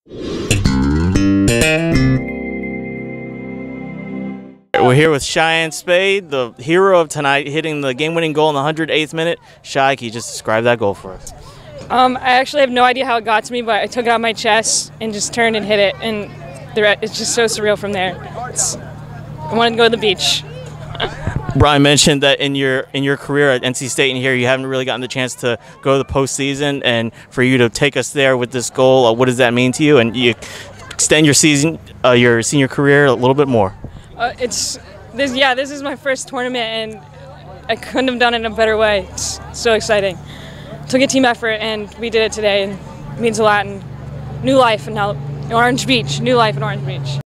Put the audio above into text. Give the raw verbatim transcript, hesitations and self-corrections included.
We're here with Cheyenne Spade, the hero of tonight, hitting the game-winning goal in the one hundred eighth minute. Shy, can you just describe that goal for us? Um, I actually have no idea how it got to me, but I took it out of my chest and just turned and hit it, and the re it's just so surreal from there. It's, I wanted to go to the beach. Brian mentioned that in your in your career at N C State and here, you haven't really gotten the chance to go to the postseason, and for you to take us there with this goal, uh, what does that mean to you? And you extend your season, uh, your senior career a little bit more. Uh, it's this, yeah. This is my first tournament, and I couldn't have done it in a better way. It's so exciting. Took a team effort, and we did it today, and it means a lot. And new life, and now in Orange Beach, new life in Orange Beach.